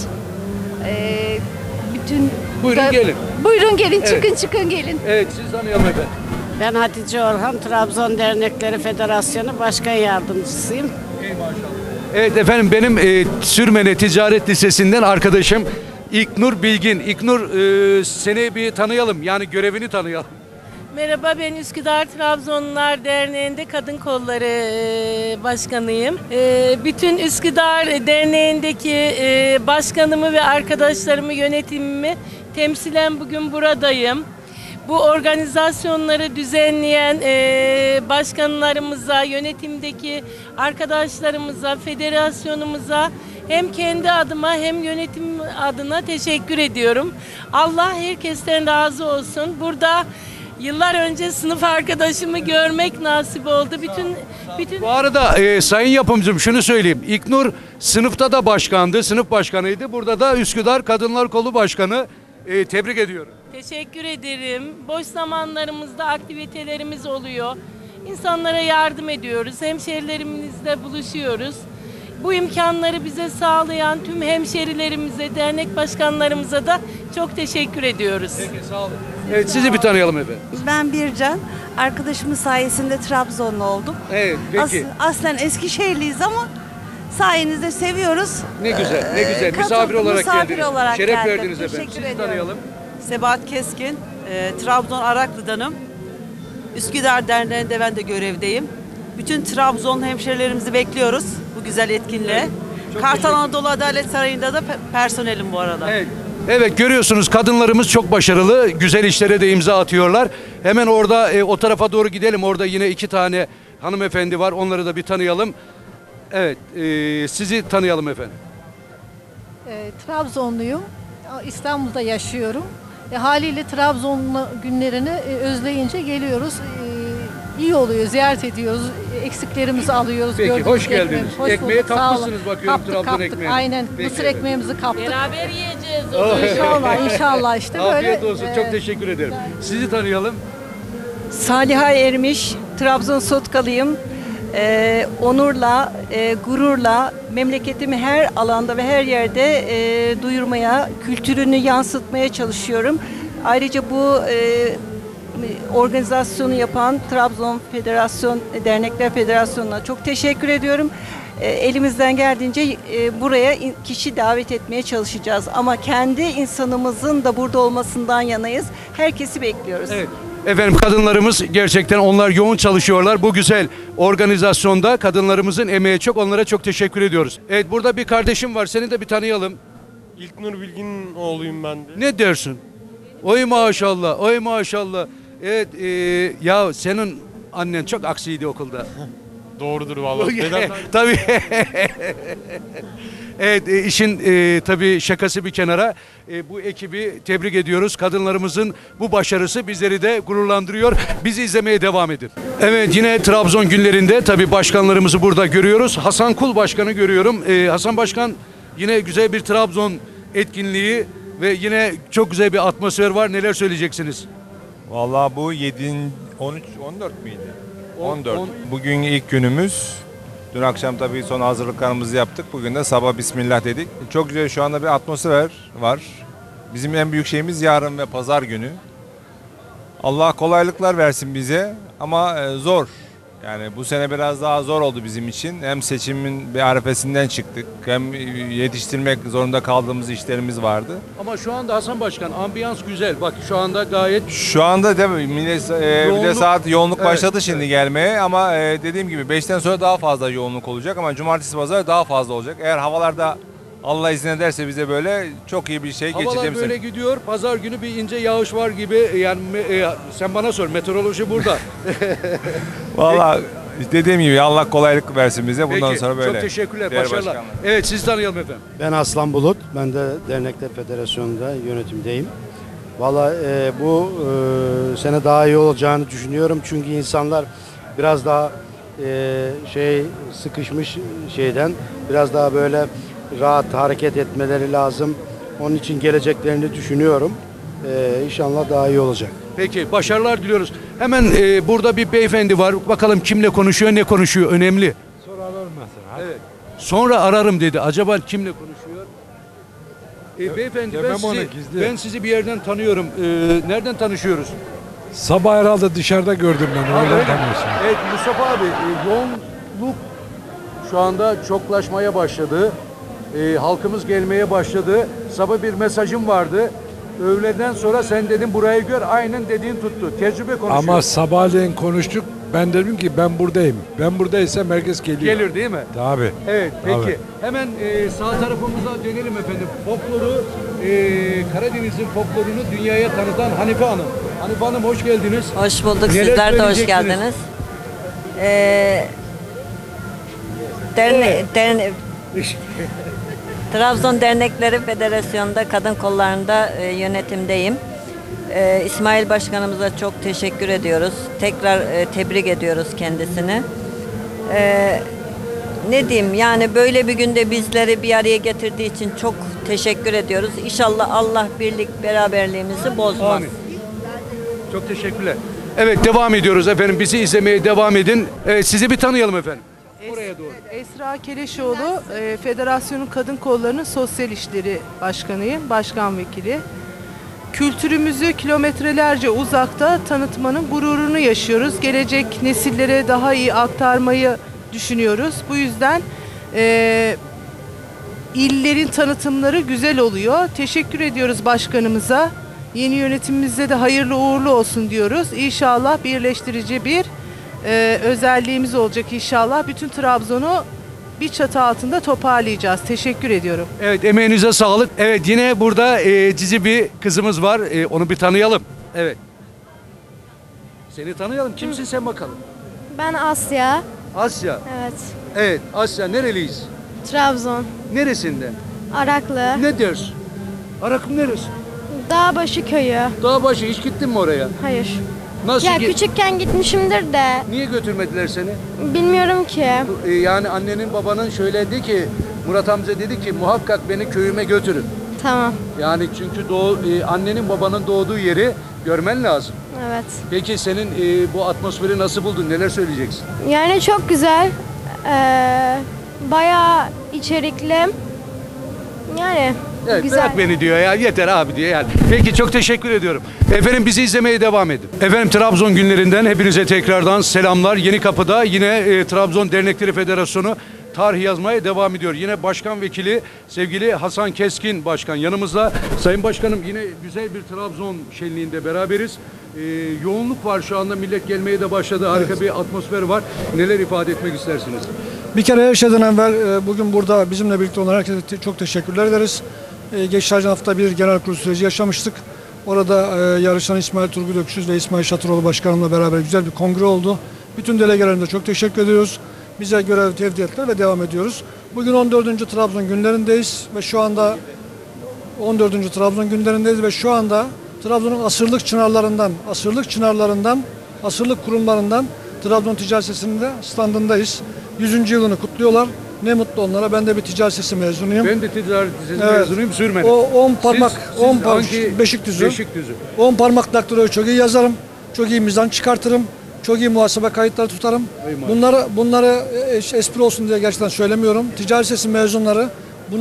Bütün Buyurun gelin. Buyurun gelin, Evet. çıkın gelin. Evet siz tanıyalım efendim. Ben Hatice Orhan, Trabzon Dernekleri Federasyonu Başkan Yardımcısıyım. Evet efendim benim Sürmene Ticaret Lisesi'nden arkadaşım İknur Bilgin. İknur seni bir tanıyalım yani görevini tanıyalım. Merhaba, ben Üsküdar Trabzonlular Derneği'nde Kadın Kolları Başkanıyım. Bütün Üsküdar Derneği'ndeki başkanımı ve arkadaşlarımı, yönetimimi temsilen bugün buradayım. Bu organizasyonları düzenleyen başkanlarımıza, yönetimdeki arkadaşlarımıza, federasyonumuza Hem kendi adıma hem yönetim adına teşekkür ediyorum. Allah herkesten razı olsun. Burada yıllar önce sınıf arkadaşımı görmek nasip oldu. Bütün Bu arada sayın yapımcım şunu söyleyeyim. İlknur sınıfta da başkandı, sınıf başkanıydı. Burada da Üsküdar Kadınlar Kolu Başkanı. Tebrik ediyorum. teşekkür ederim. Boş zamanlarımızda aktivitelerimiz oluyor. İnsanlara yardım ediyoruz. Hemşerilerimizle buluşuyoruz. Bu imkanları bize sağlayan tüm hemşerilerimize, dernek başkanlarımıza da çok teşekkür ediyoruz. Peki, sağ olun. Evet, sizi bir tanıyalım efendim. Ben Bircan. Arkadaşımın sayesinde Trabzonlu oldum. Evet, peki. Aslen Eskişehirliyiz ama sayenizde seviyoruz. Ne güzel, ne güzel. Misafir olarak geldiniz. olarak Şeref geldim. verdiniz efendim. Teşekkür Sizi ediyorum. tanıyalım. Sebahat Keskin, Trabzon Araklı'danım. Üsküdar Derneği'nde ben de görevdeyim. Bütün Trabzon hemşerilerimizi bekliyoruz bu güzel etkinliğe. Kartal Anadolu Adalet Sarayı'nda da personelim bu arada. Evet. Evet, görüyorsunuz kadınlarımız çok başarılı, güzel işlere de imza atıyorlar. Hemen orada o tarafa doğru gidelim. Orada yine 2 tane hanımefendi var. Onları da bir tanıyalım. Evet, sizi tanıyalım efendim. Trabzonluyum. İstanbul'da yaşıyorum. Haliyle Trabzon günlerini özleyince geliyoruz. İyi oluyor, ziyaret ediyoruz. Eksiklerimizi alıyoruz. Peki, hoş geldiniz. Hoş Ekmeğe bulduk, sağ olun. kapmışsınız bakıyorum, Trabzon kaptık. ekmeği. Aynen. Peki Mısır efendim. ekmeğimizi kaptık. Beraber yiyeceğiz. İnşallah işte böyle. Afiyet olsun, çok teşekkür ederim. Sizi tanıyalım. Saliha Ermiş, Trabzon Sotkalıyım. Onurla, gururla memleketimi her alanda ve her yerde duyurmaya, kültürünü yansıtmaya çalışıyorum. Ayrıca bu organizasyonu yapan Trabzon Federasyon, Dernekler Federasyonu'na çok teşekkür ediyorum. Elimizden geldiğince buraya kişi davet etmeye çalışacağız. Ama kendi insanımızın da burada olmasından yanayız. Herkesi bekliyoruz. Evet. Efendim, kadınlarımız gerçekten onlar yoğun çalışıyorlar. Bu güzel organizasyonda kadınlarımızın emeği çok. Onlara çok teşekkür ediyoruz. Evet, burada bir kardeşim var. Seni de bir tanıyalım. İlknur Bilgin'in oğluyum ben de. Ne dersin? Oy maşallah, oy maşallah. Evet, ya senin annen çok aksiydi okulda. Doğrudur vallahi. Tabii. Evet, işin tabii şakası bir kenara. Bu ekibi tebrik ediyoruz. Kadınlarımızın bu başarısı bizleri de gururlandırıyor. Bizi izlemeye devam edin. Evet, yine Trabzon günlerinde tabii başkanlarımızı burada görüyoruz. Hasan Kul Başkan'ı görüyorum. Hasan Başkan, yine güzel bir Trabzon etkinliği ve yine çok güzel bir atmosfer var. Neler söyleyeceksiniz? Vallahi bu 14 miydi? 14. Bugün ilk günümüz. Dün akşam tabii son hazırlıklarımızı yaptık. Bugün de sabah bismillah dedik. Çok güzel, şu anda bir atmosfer var. Bizim en büyük şeyimiz yarın ve pazar günü. Allah kolaylıklar versin bize ama zor. Yani bu sene biraz daha zor oldu bizim için. Hem seçimin bir arifesinden çıktık, hem yetiştirmek zorunda kaldığımız işlerimiz vardı. Ama şu anda Hasan Başkan, ambiyans güzel. Bak şu anda gayet... Şu anda değil mi? Bir de saat yoğunluk başladı şimdi gelmeye ama dediğim gibi 5'ten sonra daha fazla yoğunluk olacak ama cumartesi pazar daha fazla olacak. Eğer havalarda Allah izin ederse bize böyle çok iyi bir şey Havalar geçeceğimiz. böyle gidiyor. Pazar günü bir ince yağış var gibi. Yani sen bana sor. Meteoroloji burada. Vallahi dediğim gibi Allah kolaylık versin bize. Bundan Peki, sonra böyle. çok teşekkürler. Değerli Başarılar. başkanlar. Evet, sizi tanıyalım efendim. Ben Aslan Bulut. Ben de Dernekler Federasyonu'nda yönetimdeyim. Vallahi bu sene daha iyi olacağını düşünüyorum. Çünkü insanlar biraz daha sıkışmış şeyden biraz daha böyle rahat hareket etmeleri lazım. Onun için geleceklerini düşünüyorum. İnşallah daha iyi olacak. Peki, başarılar diliyoruz. Hemen burada bir beyefendi var. Bakalım kimle konuşuyor, ne konuşuyor. Önemli. Sonra ararım mesela. Evet. Sonra ararım dedi. Acaba kimle konuşuyor? Beyefendi, ben sizi bir yerden tanıyorum. Nereden tanışıyoruz? Sabah herhalde dışarıda gördüm ben. Oradan tanıyorsun. Evet Mustafa abi, yoğunluk şu anda çoklaşmaya başladı. Halkımız gelmeye başladı. Sabah bir mesajım vardı. Öğleden sonra sen dedin burayı gör, aynen dediğin tuttu. Tecrübe konuşuyor. Ama sabahleyin konuştuk. Ben dedim ki ben buradayım. Ben buradaysam herkes geliyor. Gelir değil mi? Tabii. Evet, peki. Tabii. Hemen sağ tarafımıza dönelim efendim. Folkloru, Karadeniz'in folklorunu dünyaya tanıtan Hanife Hanım. Hanife Hanım, hoş geldiniz. Hoş bulduk. Neler Sizler de hoş söyleyeceksiniz? geldiniz. Trabzon Dernekleri Federasyonu'nda kadın kollarında yönetimdeyim. İsmail Başkanımıza çok teşekkür ediyoruz. Tekrar tebrik ediyoruz kendisini. Ne diyeyim, yani böyle bir günde bizleri bir araya getirdiği için çok teşekkür ediyoruz. İnşallah Allah birlik beraberliğimizi bozmaz. Amin. Çok teşekkürler. Evet, devam ediyoruz efendim. Bizi izlemeye devam edin. Sizi bir tanıyalım efendim. Oraya doğru. Esra Keleşoğlu, Federasyonun Kadın Kolları'nın Sosyal İşleri Başkanıyım, Başkan Vekili. Kültürümüzü kilometrelerce uzakta tanıtmanın gururunu yaşıyoruz. Gelecek nesillere daha iyi aktarmayı düşünüyoruz. Bu yüzden illerin tanıtımları güzel oluyor. Teşekkür ediyoruz başkanımıza. Yeni yönetimimizde de hayırlı uğurlu olsun diyoruz. İnşallah birleştirici bir özelliğimiz olacak inşallah. Bütün Trabzon'u bir çatı altında toparlayacağız. Teşekkür ediyorum. Evet, emeğinize sağlık. Evet, yine burada cici bir kızımız var. Onu bir tanıyalım. Evet. Seni tanıyalım. Kimsin sen bakalım? Ben Asya. Asya. Evet. Evet, Asya nereliyiz? Trabzon. Neresinde? Araklı. Ne diyorsun? Arakım neresi? Dağbaşı köyü. Dağbaşı, hiç gittin mi oraya? Hayır. Nasıl ya küçükken gitmişimdir de. Niye götürmediler seni? Bilmiyorum ki. Yani annenin babanın şöyle dedi ki, Murat amca dedi ki muhakkak beni köyüme götürün. Tamam. Yani çünkü annenin babanın doğduğu yeri görmen lazım. Evet. Peki senin bu atmosferi nasıl buldun? Neler söyleyeceksin? Yani çok güzel. Bayağı içerikli. Yani evet, güzel. Bırak beni diyor ya, yeter abi diyor yani. Peki, çok teşekkür ediyorum. Efendim, bizi izlemeye devam edin. Efendim, Trabzon günlerinden hepinize tekrardan selamlar. Yenikapı'da yine Trabzon Dernekleri Federasyonu tarih yazmaya devam ediyor. Yine Başkan Vekili sevgili Hasan Keskin Başkan yanımızda. Sayın Başkanım, yine güzel bir Trabzon şenliğinde beraberiz. Yoğunluk var şu anda, millet gelmeye de başladı. Harika bir atmosfer var. Neler ifade etmek istersiniz? Bir kere her şeyden evvel bugün burada bizimle birlikte olan herkese çok teşekkürler ederiz. Geçen hafta bir genel kurul süreci yaşamıştık. Orada yarışan İsmail Turgut Öksüz ve İsmail Şatıroğlu Başkanımla beraber güzel bir kongre oldu. Bütün delegelerimize çok teşekkür ediyoruz. Bize görev tevdi ettiler ve devam ediyoruz. Bugün 14. Trabzon günlerindeyiz ve şu anda Trabzon'un asırlık çınarlarından, asırlık kurumlarından Trabzon Ticaret Sesi'nde standındayız. 100. yılını kutluyorlar. Ne mutlu onlara. Ben de bir ticaret sesi mezunuyum. Ben de ticaret sesi mezunuyum, sürmedim. O 10 parmak, Siz 10 parmak hangi Beşikdüzü. 10 parmak daktiloyu çok iyi yazarım. Çok iyi mizan çıkartırım. Çok iyi muhasebe kayıtları tutarım. Bunları espri olsun diye gerçekten söylemiyorum. Ticaret sesi mezunları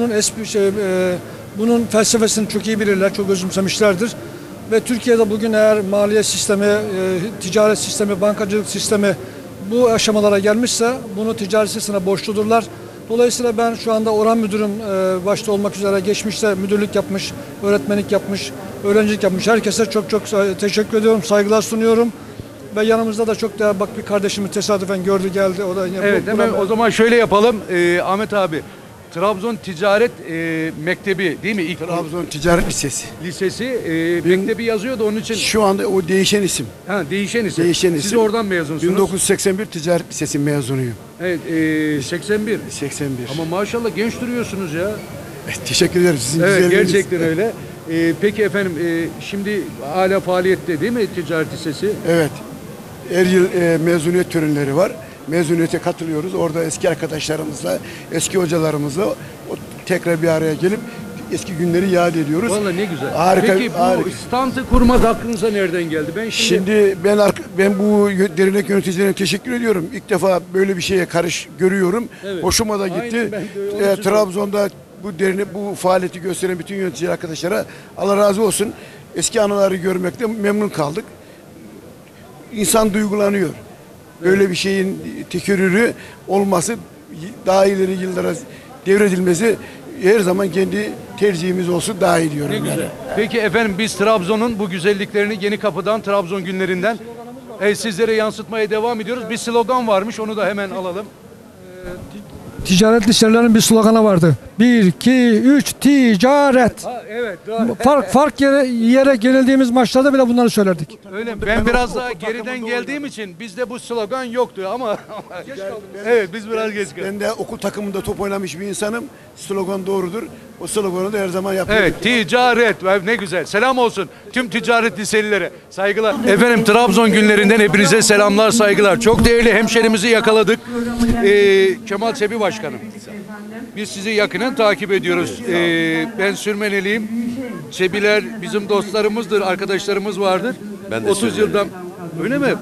bunun felsefesini çok iyi bilirler, çok özümsemişlerdir. Ve Türkiye'de bugün eğer maliye sistemi, ticaret sistemi, bankacılık sistemi bu aşamalara gelmişse bunu ticaret sesine borçludurlar. Dolayısıyla ben şu anda Orhan Müdürüm başta olmak üzere geçmişte müdürlük yapmış, öğretmenlik yapmış, öğrencilik yapmış herkese çok teşekkür ediyorum, saygılar sunuyorum. Ve yanımızda da çok değerli bir kardeşimi tesadüfen gördü geldi. O da evet, hemen o zaman şöyle yapalım. Ahmet abi, Trabzon Ticaret Mektebi değil mi? İlk Trabzon Ticaret Lisesi. Mektebi yazıyordu onun için. Şu anda o değişen isim. Ha, değişen isim. Siz oradan mezunsunuz. 1981 Ticaret Lisesi mezunuyum. Evet, 81. 81. Ama maşallah genç duruyorsunuz ya. Teşekkür ederim sizin evet, gerçekten öyle. Peki efendim, şimdi hala faaliyette değil mi Ticaret Lisesi? Evet. Her yıl mezuniyet törenleri var. Mezuniyete katılıyoruz. Orada eski arkadaşlarımızla, eski hocalarımızla tekrar bir araya gelip eski günleri yad ediyoruz. Vallahi ne güzel. Harika. Peki bu standı kurmak aklınıza nereden geldi? Ben bu dernek yöneticilerine teşekkür ediyorum. İlk defa böyle bir şeye görüyorum. Evet. Hoşuma da gitti. Trabzon'da bu faaliyeti gösteren bütün yönetici arkadaşlara Allah razı olsun. Eski anıları görmekte memnun kaldık. İnsan duygulanıyor. Böyle bir şeyin tekerrürü olması, daha ileri yıllara devredilmesi her zaman kendi tercihimiz olsun daha iyi diyorum. Ne güzel. Yani. Peki efendim, biz Trabzon'un bu güzelliklerini Yenikapı'dan, Trabzon günlerinden sizlere yansıtmaya devam ediyoruz. Bir slogan varmış, onu da hemen alalım. ticaret liselerinin bir sloganı vardı. 1, 2, 3 ticaret. Evet. Fark yiyerek yenildiğimiz maçlarda bile bunları söylerdik. Öyle. Ben biraz daha geriden geldiğim için bizde bu slogan yoktu ama evet biz biraz geç kaldık. Ben de okul takımında top oynamış bir insanım. Slogan doğrudur. O sloganı da her zaman yapıyorum. Evet, ticaret. Ne güzel. Selam olsun tüm ticaret liselilere. Saygılar. Efendim Trabzon günlerinden hepinize selamlar, saygılar. Çok değerli hemşerimizi yakaladık. Kemal Sebi Başkanım. Biz sizi yakından takip ediyoruz. Ben Sürmeneliyim. Sebiler bizim dostlarımızdır, arkadaşlarımız vardır. Ben de 30 yıldan. Öyle mi?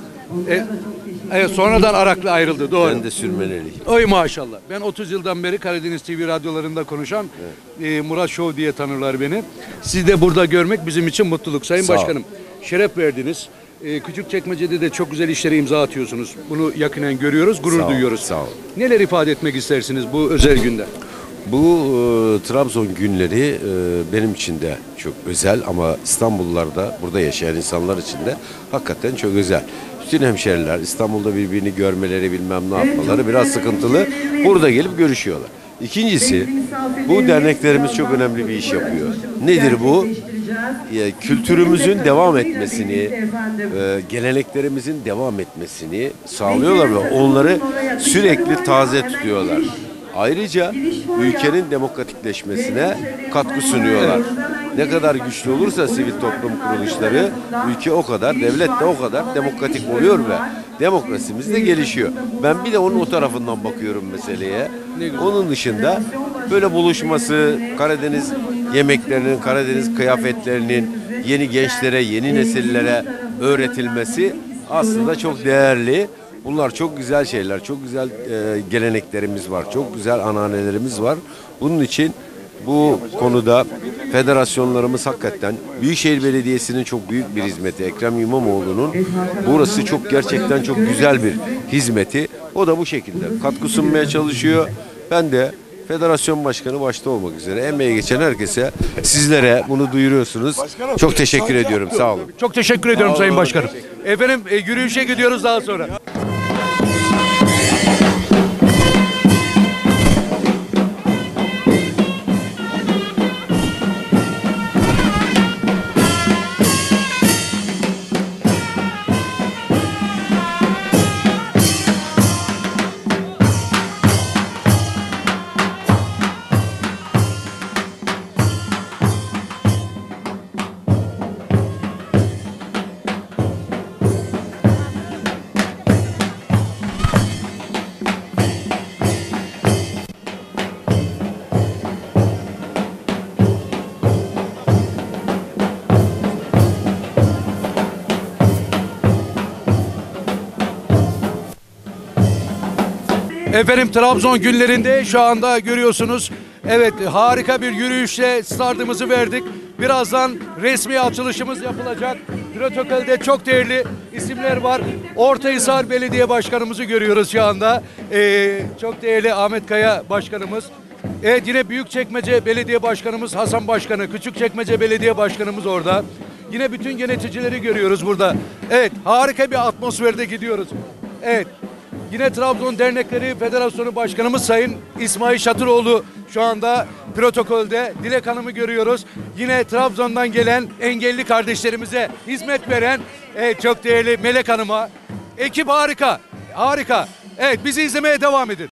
Evet, sonradan Araklı ayrıldı, doğru. Ben de Sürmeneliyim. Oy maşallah. Ben 30 yıldan beri Karadeniz TV radyolarında konuşan Murat Show diye tanırlar beni. Sizi de burada görmek bizim için mutluluk. Sayın Başkanım, şeref verdiniz. Küçükçekmece'de de çok güzel işlere imza atıyorsunuz. Bunu yakinen görüyoruz, gurur duyuyoruz. Sağ olun. Neler ifade etmek istersiniz bu özel günde? Bu Trabzon günleri benim için de çok özel ama İstanbullularda, burada yaşayan insanlar için de hakikaten çok özel. Bütün hemşeriler İstanbul'da birbirini görmeleri, bilmem ne yapmaları biraz sıkıntılı. Burada gelip görüşüyorlar. İkincisi, bu derneklerimiz çok önemli bir iş yapıyor. Nedir bu? Kültürümüzün devam etmesini, geleneklerimizin devam etmesini sağlıyorlar ve onları sürekli taze tutuyorlar. Ayrıca ülkenin demokratikleşmesine katkı sunuyorlar. Ne kadar güçlü olursa sivil toplum kuruluşları, ülke o kadar, devlet de o kadar demokratik oluyor ve demokrasimiz de gelişiyor. Ben bir de onun o tarafından bakıyorum meseleye. Onun dışında böyle buluşması, Karadeniz yemeklerinin, Karadeniz kıyafetlerinin yeni gençlere, yeni nesillere öğretilmesi aslında çok değerli. Bunlar çok güzel şeyler, çok güzel geleneklerimiz var, çok güzel ananelerimiz var. Bunun için bu konuda federasyonlarımız hakikaten Büyükşehir Belediyesi'nin çok büyük bir hizmeti, Ekrem İmamoğlu'nun burası çok gerçekten çok güzel bir hizmeti. O da bu şekilde katkı sunmaya çalışıyor. Ben de federasyon başkanı başta olmak üzere emeğe geçen herkese, sizlere bunu duyuruyorsunuz. Çok teşekkür ediyorum. Sağ olun. Çok teşekkür ediyorum Sayın Başkanım. Efendim yürüyüşe gidiyoruz daha sonra. Efendim Trabzon günlerinde şu anda görüyorsunuz. Evet, harika bir yürüyüşle startımızı verdik. Birazdan resmi açılışımız yapılacak. Protokolde çok değerli isimler var. Ortahisar Belediye Başkanımızı görüyoruz şu anda. Çok değerli Ahmet Kaya Başkanımız. Evet, yine Büyükçekmece Belediye Başkanımız Hasan Başkanı, Küçükçekmece Belediye Başkanımız orada. Yine bütün yöneticileri görüyoruz burada. Evet, harika bir atmosferde gidiyoruz. Evet. Yine Trabzon Dernekleri Federasyonu Başkanımız Sayın İsmail Şatıroğlu şu anda protokolde. Dilek Hanım'ı görüyoruz. Yine Trabzon'dan gelen engelli kardeşlerimize hizmet veren çok değerli Melek Hanım'a. Ekip harika, harika. Evet, bizi izlemeye devam edin.